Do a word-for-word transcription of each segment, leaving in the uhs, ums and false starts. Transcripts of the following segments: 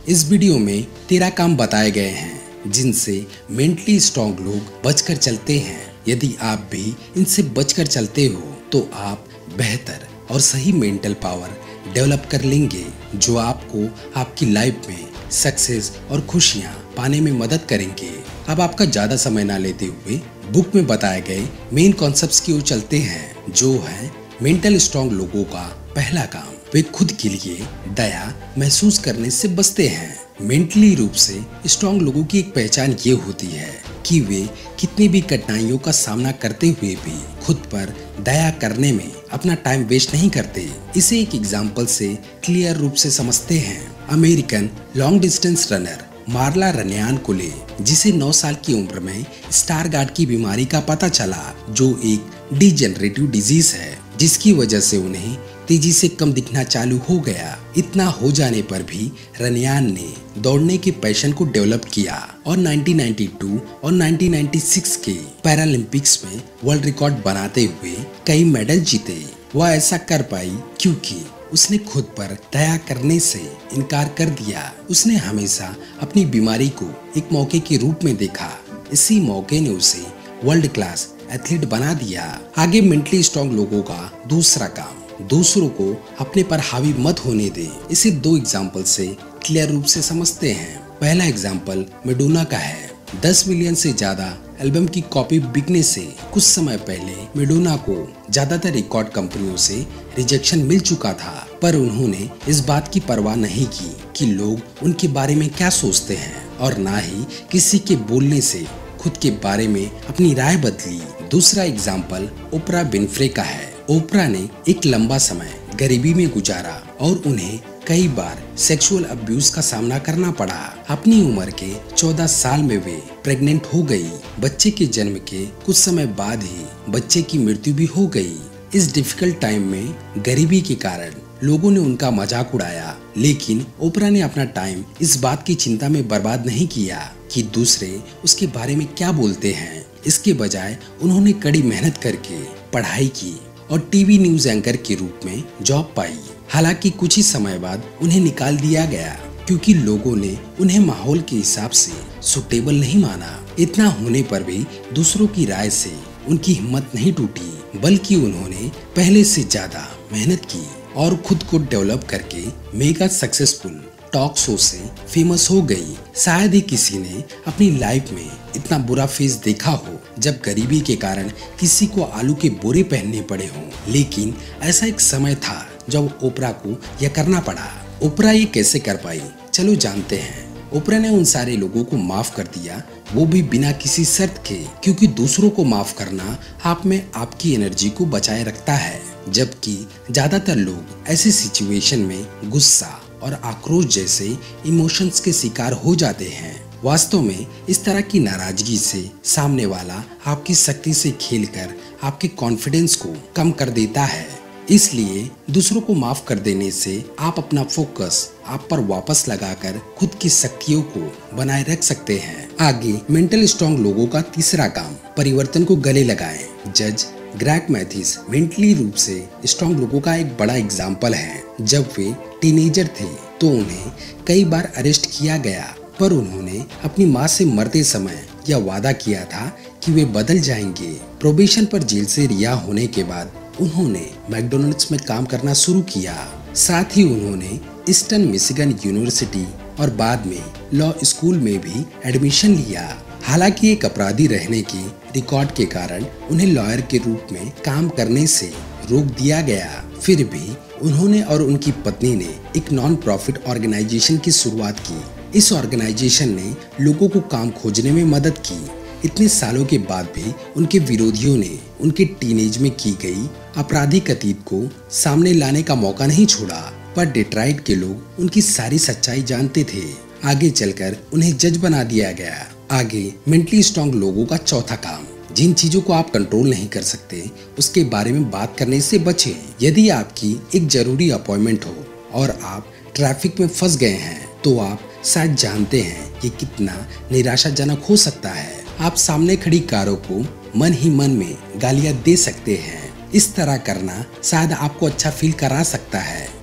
इस वीडियो में तेरह काम बताए गए हैं जिनसे मेंटली स्ट्रांग लोग बचकर चलते हैं। यदि आप भी इनसे बचकर चलते हो तो आप बेहतर और सही मेंटल पावर डेवलप कर लेंगे, जो आपको आपकी लाइफ में सक्सेस और खुशियां पाने में मदद करेंगे। अब आपका ज्यादा समय ना लेते हुए बुक में बताए गए मेन कॉन्सेप्ट्स की ओर चलते हैं, जो है मेंटल स्ट्रांग लोगों का पहला काम। वे खुद के लिए दया महसूस करने से बचते हैं। मेंटली रूप से स्ट्रांग लोगों की एक पहचान ये होती है कि वे कितनी भी कठिनाइयों का सामना करते हुए भी खुद पर दया करने में अपना टाइम वेस्ट नहीं करते। इसे एक एग्जाम्पल से क्लियर रूप से समझते हैं। American long distance runner Marla Runyan को ले, जिसे नौ साल की उम्र में स्टारगार्ड की बीमारी का पता चला, जो एक डिजेनरेटिव डिजीज है जिसकी वजह से उन्हें तेजी से कम दिखना चालू हो गया। इतना हो जाने पर भी रनयान ने दौड़ने के पैशन को डेवलप किया और नाइनटीन नाइंटी टू और नाइनटीन नाइंटी सिक्स के पैरालंपिक्स में वर्ल्ड रिकॉर्ड बनाते हुए कई मेडल जीते। वह ऐसा कर पाई क्योंकि उसने खुद पर दया करने से इनकार कर दिया। उसने हमेशा अपनी बीमारी को एक मौके के रूप में देखा। इसी मौके ने उसे वर्ल्ड क्लास एथलीट बना दिया। आगे मेंटली स्ट्रांग लोगों का दूसरा काम, दूसरों को अपने पर हावी मत होने दे। इसे दो एग्जाम्पल से क्लियर रूप से समझते हैं। पहला एग्जाम्पल मेडोना का है। दस मिलियन से ज्यादा एल्बम की कॉपी बिकने से कुछ समय पहले मेडोना को ज्यादातर रिकॉर्ड कंपनियों से रिजेक्शन मिल चुका था, पर उन्होंने इस बात की परवाह नहीं की कि लोग उनके बारे में क्या सोचते हैं, और ना ही किसी के बोलने से खुद के बारे में अपनी राय बदली। दूसरा एग्जाम्पल ओपरा विनफ्रे का है। ओपरा ने एक लंबा समय गरीबी में गुजारा और उन्हें कई बार सेक्सुअल अब्यूज का सामना करना पड़ा। अपनी उम्र के चौदह साल में वे प्रेग्नेंट हो गई। बच्चे के जन्म के कुछ समय बाद ही बच्चे की मृत्यु भी हो गई। इस डिफिकल्ट टाइम में गरीबी के कारण लोगों ने उनका मजाक उड़ाया, लेकिन ओपरा ने अपना टाइम इस बात की चिंता में बर्बाद नहीं किया कि दूसरे उसके बारे में क्या बोलते हैं। इसके बजाय उन्होंने कड़ी मेहनत करके पढ़ाई की और टीवी न्यूज एंकर के रूप में जॉब पाई। हालांकि कुछ ही समय बाद उन्हें निकाल दिया गया क्योंकि लोगों ने उन्हें माहौल के हिसाब से सुटेबल नहीं माना। इतना होने पर भी दूसरों की राय से उनकी हिम्मत नहीं टूटी, बल्कि उन्होंने पहले से ज्यादा मेहनत की और खुद को डेवलप करके मेगा सक्सेसफुल टॉक शो से फेमस हो गई। शायद ही किसी ने अपनी लाइफ में इतना बुरा फेज देखा हो जब गरीबी के कारण किसी को आलू के बोरे पहनने पड़े हों, लेकिन ऐसा एक समय था जब ओपरा को यह करना पड़ा। ओपरा ये कैसे कर पाई, चलो जानते हैं। ओपरा ने उन सारे लोगों को माफ कर दिया, वो भी बिना किसी शर्त के, क्योंकि दूसरों को माफ करना आप में आपकी एनर्जी को बचाए रखता है, जबकि ज्यादातर लोग ऐसी सिचुएशन में गुस्सा और आक्रोश जैसे इमोशंस के शिकार हो जाते हैं। वास्तव में इस तरह की नाराजगी से सामने वाला आपकी शक्ति से खेलकर आपके कॉन्फिडेंस को कम कर देता है। इसलिए दूसरों को माफ कर देने से आप अपना फोकस आप पर वापस लगाकर खुद की शक्तियों को बनाए रख सकते हैं। आगे मेंटल स्ट्रांग लोगों का तीसरा काम, परिवर्तन को गले लगाएं। जज ग्रेग मैथिस मेंटली रूप से स्ट्रांग लोगों का एक बड़ा एग्जाम्पल है। जब वे टीनेजर थे तो उन्हें कई बार अरेस्ट किया गया, पर उन्होंने अपनी माँ से मरते समय यह वादा किया था कि वे बदल जाएंगे। प्रोबेशन पर जेल से रिहा होने के बाद उन्होंने मैकडॉनल्ड्स में काम करना शुरू किया। साथ ही उन्होंने ईस्टर्न मिशिगन यूनिवर्सिटी और बाद में लॉ स्कूल में भी एडमिशन लिया। हालांकि एक अपराधी रहने के रिकॉर्ड के कारण उन्हें लॉयर के रूप में काम करने से रोक दिया गया, फिर भी उन्होंने और उनकी पत्नी ने एक नॉन प्रॉफिट ऑर्गेनाइजेशन की शुरुआत की। इस ऑर्गेनाइजेशन ने लोगों को काम खोजने में मदद की। इतने सालों के बाद भी उनके विरोधियों ने उनके टीनेज में की गई आपराधिक अतीत को सामने लाने का मौका नहीं छोड़ा, पर डेट्रॉइट के लोग उनकी सारी सच्चाई जानते थे। आगे चलकर उन्हें जज बना दिया गया। आगे मेंटली स्ट्रांग लोगों का चौथा काम, जिन चीजों को आप कंट्रोल नहीं कर सकते उसके बारे में बात करने से बचें। यदि आपकी एक जरूरी अपॉइंटमेंट हो और आप ट्रैफिक में फंस गए हैं तो आप शायद जानते हैं ये कितना निराशाजनक हो सकता है। आप सामने खड़ी कारों को मन ही मन में गालियां दे सकते हैं। इस तरह करना शायद आपको अच्छा फील करा सकता है,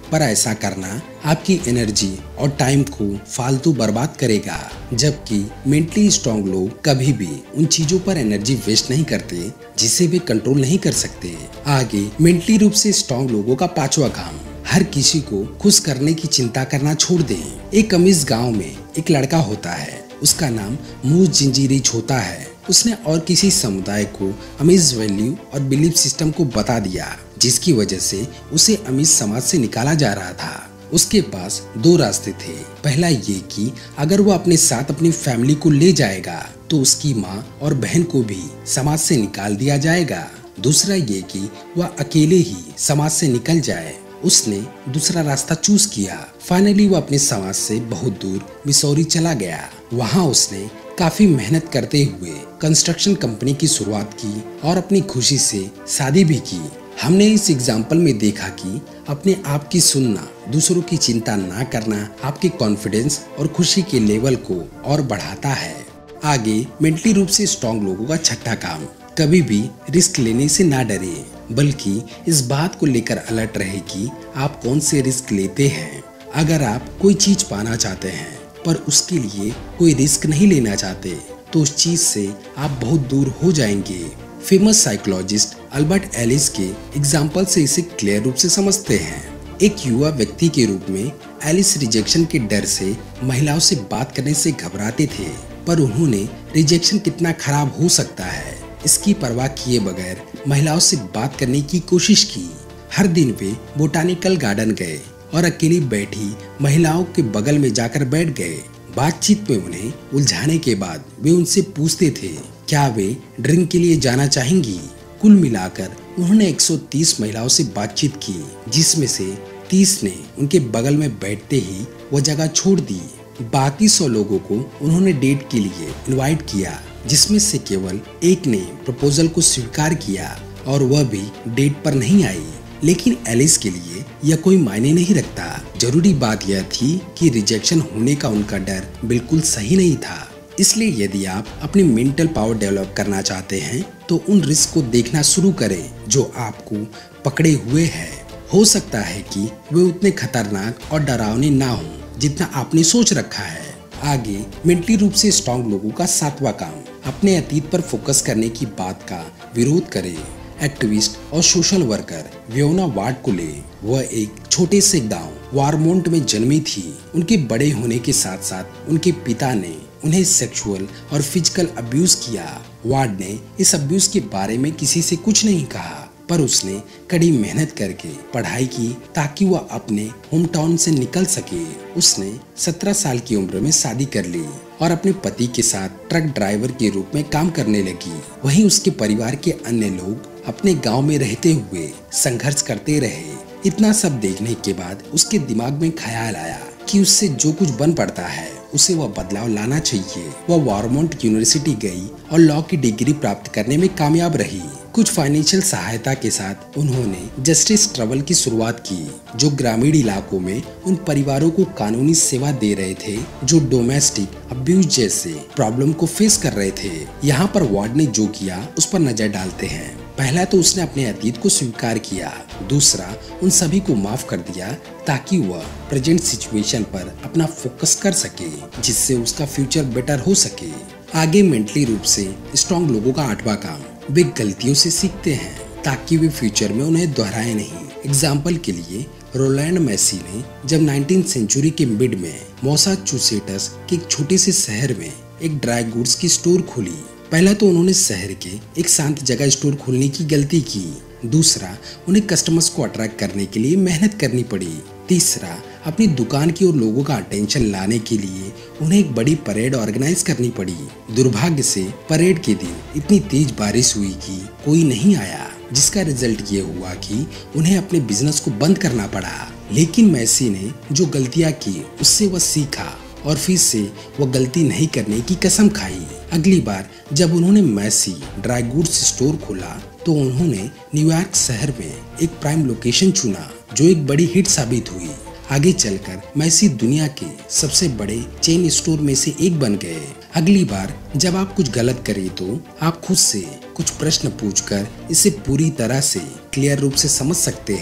पर ऐसा करना आपकी एनर्जी और टाइम को फालतू बर्बाद करेगा। जबकि मेंटली स्ट्रांग लोग कभी भी उन चीजों पर एनर्जी वेस्ट नहीं करते जिसे वे कंट्रोल नहीं कर सकते। आगे मेंटली रूप से स्ट्रांग लोगों का पांचवा काम, हर किसी को खुश करने की चिंता करना छोड़ दें। एक अमीर गांव में एक लड़का होता है, उसका नाम मूस जिंजीरिच होता है। उसने और किसी समुदाय को अमीज वैल्यू और बिलीफ सिस्टम को बता दिया, जिसकी वजह से उसे अमीज समाज से निकाला जा रहा था। उसके पास दो रास्ते थे। पहला ये कि अगर वो अपने साथ अपनी फैमिली को ले जाएगा तो उसकी माँ और बहन को भी समाज से निकाल दिया जाएगा। दूसरा ये कि वह अकेले ही समाज से निकल जाए। उसने दूसरा रास्ता चूज किया। फाइनली वो अपने समाज से बहुत दूर मिसौरी चला गया। वहाँ उसने काफी मेहनत करते हुए कंस्ट्रक्शन कंपनी की शुरुआत की और अपनी खुशी से शादी भी की। हमने इस एग्जाम्पल में देखा कि अपने आप की सुनना, दूसरों की चिंता ना करना आपके कॉन्फिडेंस और खुशी के लेवल को और बढ़ाता है। आगे मेंटली रूप से स्ट्रांग लोगों का छठा काम, कभी भी रिस्क लेने से ना डरे, बल्कि इस बात को लेकर अलर्ट रहे कि आप कौन से रिस्क लेते हैं। अगर आप कोई चीज पाना चाहते हैं पर उसके लिए कोई रिस्क नहीं लेना चाहते तो उस चीज से आप बहुत दूर हो जाएंगे। फेमस साइकोलॉजिस्ट अल्बर्ट एलिस के एग्जाम्पल से इसे क्लियर रूप से समझते हैं। एक युवा व्यक्ति के रूप में एलिस रिजेक्शन के डर से महिलाओं से बात करने से घबराते थे, पर उन्होंने रिजेक्शन कितना खराब हो सकता है इसकी परवाह किए बगैर महिलाओं से बात करने की कोशिश की। हर दिन वे बोटानिकल गार्डन गए और अकेली बैठी महिलाओं के बगल में जाकर बैठ गए। बातचीत में उन्हें उलझाने के बाद वे उनसे पूछते थे क्या वे ड्रिंक के लिए जाना चाहेंगी। कुल मिलाकर उन्होंने एक सौ तीस महिलाओं से बातचीत की, जिसमें से तीस ने उनके बगल में बैठते ही वो जगह छोड़ दी। बाकी सौ लोगों को उन्होंने डेट के लिए इनवाइट किया, जिसमें से केवल एक ने प्रपोजल को स्वीकार किया और वह भी डेट पर नहीं आई। लेकिन एलिस के लिए यह कोई मायने नहीं रखता। जरूरी बात यह थी कि रिजेक्शन होने का उनका डर बिल्कुल सही नहीं था। इसलिए यदि आप अपनी मेंटल पावर डेवलप करना चाहते हैं तो उन रिस्क को देखना शुरू करें जो आपको पकड़े हुए हैं। हो सकता है कि वे उतने खतरनाक और डरावने ना हों जितना आपने सोच रखा है। आगे मेंटली रूप से स्ट्रांग लोगों का सातवां काम, अपने अतीत पर फोकस करने की बात का विरोध करें। एक्टिविस्ट और सोशल वर्कर वियोना वार्ड को ले, वह एक छोटे से गांव वारमोंट में जन्मी थी। उनके बड़े होने के साथ साथ उनके पिता ने उन्हें सेक्सुअल और फिजिकल अब्यूज किया। वार्ड ने इस अब्यूज के बारे में किसी से कुछ नहीं कहा, पर उसने कड़ी मेहनत करके पढ़ाई की ताकि वह अपने होम टाउन से निकल सके। उसने सत्रह साल की उम्र में शादी कर ली और अपने पति के साथ ट्रक ड्राइवर के रूप में काम करने लगी। वहीं उसके परिवार के अन्य लोग अपने गांव में रहते हुए संघर्ष करते रहे। इतना सब देखने के बाद उसके दिमाग में ख्याल आया कि उससे जो कुछ बन पड़ता है उसे वह बदलाव लाना चाहिए। वह वारमोंट यूनिवर्सिटी गई और लॉ की डिग्री प्राप्त करने में कामयाब रही। कुछ फाइनेंशियल सहायता के साथ उन्होंने जस्टिस ट्रबल की शुरुआत की, जो ग्रामीण इलाकों में उन परिवारों को कानूनी सेवा दे रहे थे जो डोमेस्टिक अब्यूज जैसे प्रॉब्लम को फेस कर रहे थे। यहाँ पर वार्ड ने जो किया उस पर नजर डालते हैं। पहला तो उसने अपने अतीत को स्वीकार किया, दूसरा उन सभी को माफ कर दिया ताकि वह प्रेजेंट सिचुएशन पर अपना फोकस कर सके, जिससे उसका फ्यूचर बेटर हो सके। आगे मेंटली रूप से स्ट्रांग लोगों का आठवां काम, वे गलतियों से सीखते हैं ताकि वे फ्यूचर में उन्हें दोहराए नहीं। एग्जाम्पल के लिए रोलैंड मैसी ने जब नाइनटीन सेंचुरी के मिड में मैसाचुसेट्स के एक छोटे से शहर में एक ड्राई गुड्स की स्टोर खोली। पहला तो उन्होंने शहर के एक शांत जगह स्टोर खोलने की गलती की, दूसरा उन्हें कस्टमर्स को अट्रैक्ट करने के लिए मेहनत करनी पड़ी, तीसरा अपनी दुकान की ओर लोगों का अटेंशन लाने के लिए उन्हें एक बड़ी परेड ऑर्गेनाइज करनी पड़ी। दुर्भाग्य से परेड के दिन इतनी तेज बारिश हुई कि कोई नहीं आया, जिसका रिजल्ट ये हुआ कि उन्हें अपने बिजनेस को बंद करना पड़ा। लेकिन मैसी ने जो गलतियां की उससे वह सीखा और फिर से वो गलती नहीं करने की कसम खाई। अगली बार जब उन्होंने मैसी ड्राई गुड्स स्टोर खोला तो उन्होंने न्यूयॉर्क शहर में एक प्राइम लोकेशन चुना, जो एक बड़ी हिट साबित हुई। आगे चलकर मैसी दुनिया के सबसे बड़े चेन स्टोर में से एक बन गए। अगली बार जब आप कुछ गलत करें तो आप खुद से कुछ प्रश्न पूछकर इसे पूरी तरह से क्लियर रूप से समझ सकते हैं।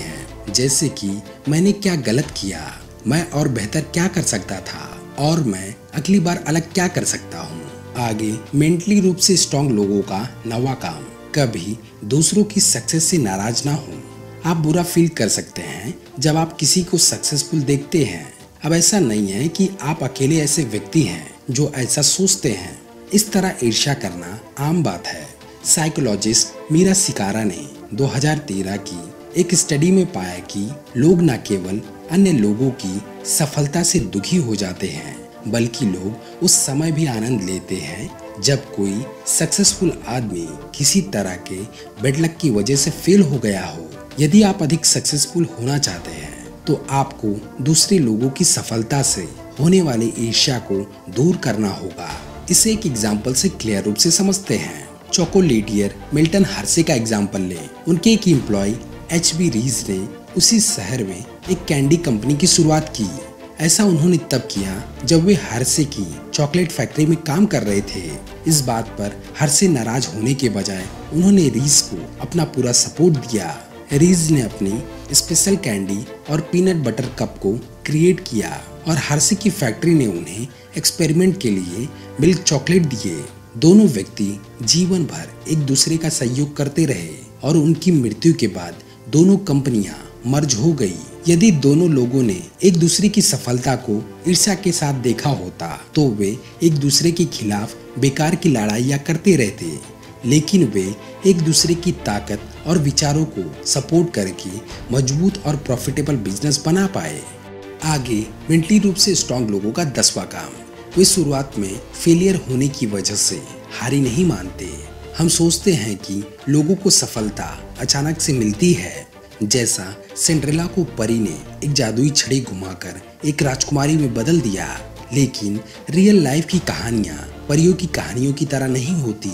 जैसे कि मैंने क्या गलत किया, मैं और बेहतर क्या कर सकता था और मैं अगली बार अलग क्या कर सकता हूँ। आगे, मेंटली रूप से स्ट्रॉन्ग लोगों का नवा काम, कभी दूसरों की सक्सेस से नाराज ना हो। आप बुरा फील कर सकते हैं जब आप किसी को सक्सेसफुल देखते हैं। अब ऐसा नहीं है कि आप अकेले ऐसे व्यक्ति हैं जो ऐसा सोचते हैं। इस तरह ईर्ष्या करना आम बात है। साइकोलॉजिस्ट मीरा सिकारा ने दो हज़ार तेरह की एक स्टडी में पाया कि लोग न केवल अन्य लोगों की सफलता से दुखी हो जाते हैं, बल्कि लोग उस समय भी आनंद लेते हैं जब कोई सक्सेसफुल आदमी किसी तरह के बैड लक की वजह से फेल हो गया हो। यदि आप अधिक सक्सेसफुल होना चाहते हैं तो आपको दूसरे लोगों की सफलता से होने वाली ईर्ष्या को दूर करना होगा। इसे एक एग्जाम्पल से क्लियर रूप से समझते हैं। चॉकोलेटियर मिल्टन हर्शे का एग्जाम्पल लें। उनके एक एम्प्लॉय एच बी रीज ने उसी शहर में एक कैंडी कंपनी की शुरुआत की। ऐसा उन्होंने तब किया जब वे हर्शे की चॉकलेट फैक्ट्री में काम कर रहे थे। इस बात पर हर्शे नाराज होने के बजाय उन्होंने रीज को अपना पूरा सपोर्ट दिया। रीज ने अपनी स्पेशल कैंडी और पीनट बटर कप को क्रिएट किया और हर्शे की फैक्ट्री ने उन्हें एक्सपेरिमेंट के लिए मिल्क चॉकलेट दिए। दोनों व्यक्ति जीवन भर एक दूसरे का सहयोग करते रहे और उनकी मृत्यु के बाद दोनों कंपनियां मर्ज हो गई। यदि दोनों लोगों ने एक दूसरे की सफलता को ईर्ष्या के साथ देखा होता तो वे एक दूसरे के खिलाफ बेकार की लड़ाइयाँ करते रहते, लेकिन वे एक दूसरे की ताकत और विचारों को सपोर्ट करके मजबूत और प्रॉफिटेबल बिजनेस बना पाए। आगे, मेंटली रूप से स्ट्रॉन्ग लोगों का दसवां काम, वे शुरुआत में फेलियर होने की वजह से हारी नहीं मानते। हम सोचते हैं कि लोगों को सफलता अचानक से मिलती है, जैसा सिंड्रेला को परी ने एक जादुई छड़ी घुमाकर एक राजकुमारी में बदल दिया। लेकिन रियल लाइफ की कहानियां परियों की कहानियों की तरह नहीं होती,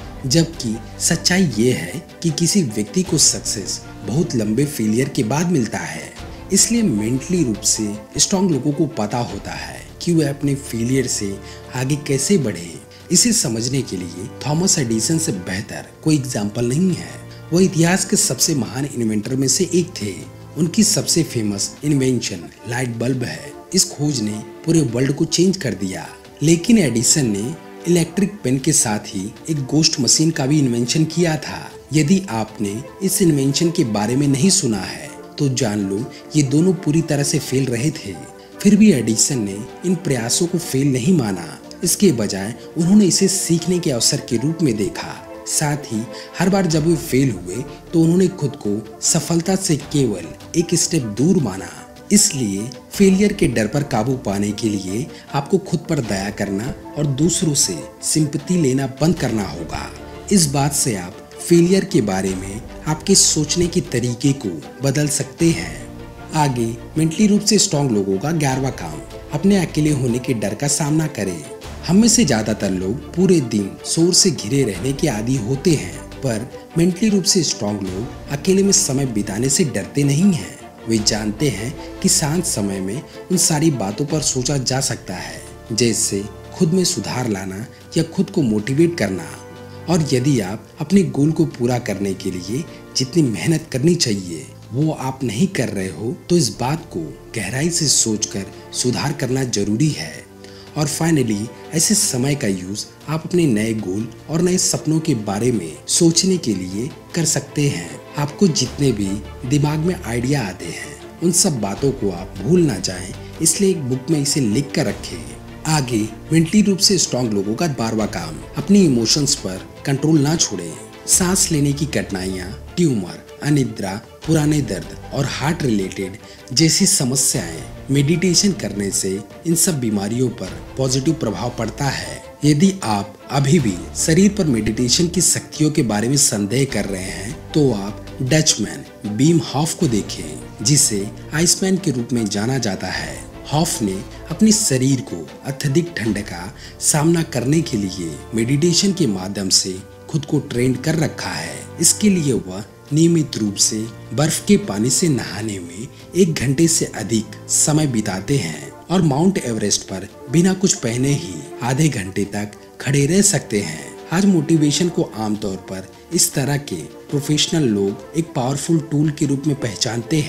जबकि सच्चाई ये है कि किसी व्यक्ति को सक्सेस बहुत लंबे फेलियर के बाद मिलता है। इसलिए मेंटली रूप से स्ट्रॉन्ग लोगों को पता होता है कि वे अपने फेलियर से आगे कैसे बढ़े। इसे समझने के लिए थॉमस एडिसन से बेहतर कोई एग्जाम्पल नहीं है। वो इतिहास के सबसे महान इन्वेंटर में से एक थे। उनकी सबसे फेमस इन्वेंशन लाइट बल्ब है। इस खोज ने पूरे वर्ल्ड को चेंज कर दिया। लेकिन एडिसन ने इलेक्ट्रिक पेन के साथ ही एक गोस्ट मशीन का भी इन्वेंशन किया था। यदि आपने इस इन्वेंशन के बारे में नहीं सुना है तो जान लो, ये दोनों पूरी तरह से फेल रहे थे। फिर भी एडिसन ने इन प्रयासों को फेल नहीं माना। इसके बजाय उन्होंने इसे सीखने के अवसर के रूप में देखा। साथ ही हर बार जब वे फेल हुए तो उन्होंने खुद को सफलता से केवल एक स्टेप दूर माना। इसलिए फेलियर के डर पर काबू पाने के लिए आपको खुद पर दया करना और दूसरों से सिंपैथी लेना बंद करना होगा। इस बात से आप फेलियर के बारे में आपके सोचने के तरीके को बदल सकते हैं। आगे, मेंटली रूप से स्ट्रॉन्ग लोगों का ग्यारहवां काम, अपने अकेले होने के डर का सामना करें। हम में से ज्यादातर लोग पूरे दिन शोर से घिरे रहने के आदी होते हैं, पर मेंटली रूप से स्ट्रॉन्ग लोग अकेले में समय बिताने से डरते नहीं हैं। वे जानते हैं कि शांत समय में उन सारी बातों पर सोचा जा सकता है, जैसे खुद में सुधार लाना या खुद को मोटिवेट करना। और यदि आप अपने गोल को पूरा करने के लिए जितनी मेहनत करनी चाहिए वो आप नहीं कर रहे हो तो इस बात को गहराई से सोचकर सुधार करना जरूरी है। और फाइनली, ऐसे समय का यूज आप अपने नए गोल और नए सपनों के बारे में सोचने के लिए कर सकते हैं। आपको जितने भी दिमाग में आइडिया आते हैं उन सब बातों को आप भूल ना जाएं, इसलिए एक बुक में इसे लिख कर रखें। आगे, मेंटली रूप से स्ट्रॉन्ग लोगों का बारहवां काम, अपनी इमोशंस पर कंट्रोल ना छोड़ें। सांस लेने की कठिनाइयाँ, ट्यूमर, अनिद्रा, पुराने दर्द और हार्ट रिलेटेड जैसी समस्याएं मेडिटेशन करने से इन सब बीमारियों पर पॉजिटिव प्रभाव पड़ता है। यदि आप अभी भी शरीर पर मेडिटेशन की शक्तियों के बारे में संदेह कर रहे हैं तो आप डचमैन बीम हॉफ को देखें, जिसे आइसमैन के रूप में जाना जाता है। हॉफ ने अपने शरीर को अत्यधिक ठंड का सामना करने के लिए मेडिटेशन के माध्यम से खुद को ट्रेंड कर रखा है। इसके लिए वह नियमित रूप से बर्फ के पानी से नहाने में एक घंटे से अधिक समय बिताते हैं और माउंट एवरेस्ट पर बिना कुछ पहने ही आधे घंटे तक खड़े रह सकते हैं। आज मोटिवेशन को आमतौर पर इस तरह के प्रोफेशनल लोग एक पावरफुल टूल के रूप में पहचानते हैं,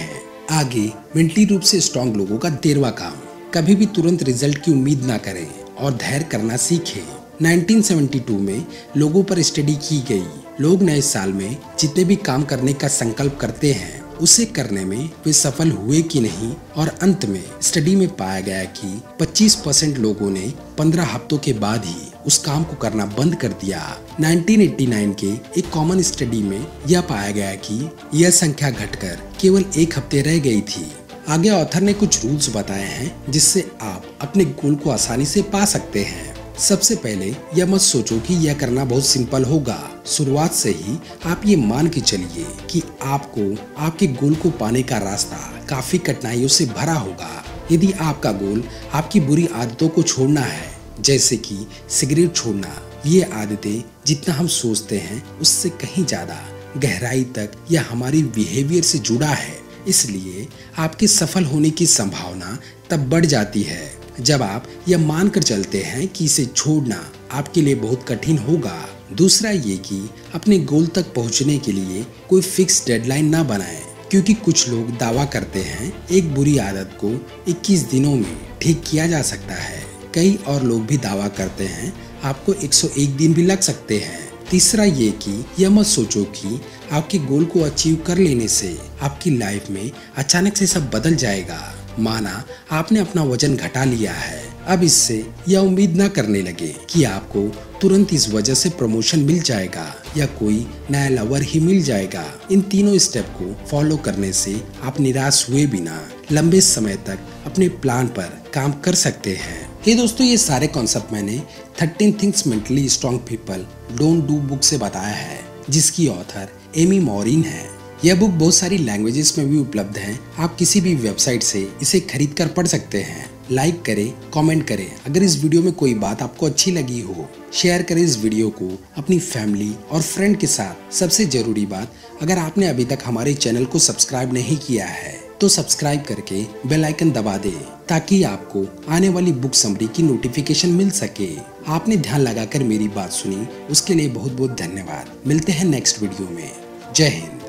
आगे मेंटली रूप से स्ट्रांग लोगों का तेरहवां काम, कभी भी तुरंत रिजल्ट की उम्मीद ना करें और धैर्य करना सीखें। उन्नीस सौ बहत्तर में लोगों पर स्टडी की गई। लोग नए साल में जितने भी काम करने का संकल्प करते हैं उसे करने में वे सफल हुए कि नहीं, और अंत में स्टडी में पाया गया कि पच्चीस परसेंट लोगों ने पंद्रह हफ्तों के बाद ही उस काम को करना बंद कर दिया। उन्नीस सौ नवासी के एक कॉमन स्टडी में यह पाया गया कि यह संख्या घटकर केवल एक हफ्ते रह गई थी। आगे ऑथर ने कुछ रूल्स बताए हैं जिससे आप अपने गोल को आसानी से पा सकते हैं। सबसे पहले यह मत सोचो कि यह करना बहुत सिंपल होगा। शुरुआत से ही आप ये मान के चलिए कि आपको आपके गोल को पाने का रास्ता काफी कठिनाइयों से भरा होगा। यदि आपका गोल आपकी बुरी आदतों को छोड़ना है, जैसे कि सिगरेट छोड़ना, ये आदतें जितना हम सोचते हैं उससे कहीं ज्यादा गहराई तक यह हमारी बिहेवियर से जुड़ा है। इसलिए आपके सफल होने की संभावना तब बढ़ जाती है जब आप यह मानकर चलते हैं कि इसे छोड़ना आपके लिए बहुत कठिन होगा। दूसरा ये कि अपने गोल तक पहुंचने के लिए कोई फिक्स डेडलाइन ना बनाएं, क्योंकि कुछ लोग दावा करते हैं एक बुरी आदत को इक्कीस दिनों में ठीक किया जा सकता है। कई और लोग भी दावा करते हैं आपको एक सौ एक दिन भी लग सकते हैं। तीसरा ये कि यह मत सोचो कि आपके गोल को अचीव कर लेने से आपकी लाइफ में अचानक से सब बदल जाएगा। माना आपने अपना वजन घटा लिया है, अब इससे यह उम्मीद न करने लगे कि आपको तुरंत इस वजह से प्रमोशन मिल जाएगा या कोई नया लवर ही मिल जाएगा। इन तीनों स्टेप को फॉलो करने से आप निराश हुए बिना लंबे समय तक अपने प्लान पर काम कर सकते हैं। ये दोस्तों, ये सारे कॉन्सेप्ट मैंने thirteen things mentally strong people don't do book से बताया है, जिसकी ऑथर एमी मॉरिन है। यह बुक बहुत सारी लैंग्वेजेस में भी उपलब्ध है। आप किसी भी वेबसाइट से इसे खरीद कर पढ़ सकते हैं। लाइक करें, कमेंट करें। अगर इस वीडियो में कोई बात आपको अच्छी लगी हो, शेयर करें इस वीडियो को अपनी फैमिली और फ्रेंड के साथ। सबसे जरूरी बात, अगर आपने अभी तक हमारे चैनल को सब्सक्राइब नहीं किया है तो सब्सक्राइब करके बेल आइकन दबा दें, ताकि आपको आने वाली बुक समरी की नोटिफिकेशन मिल सके। आपने ध्यान लगाकर मेरी बात सुनी, उसके लिए बहुत बहुत धन्यवाद। मिलते हैं नेक्स्ट वीडियो में। जय हिंद।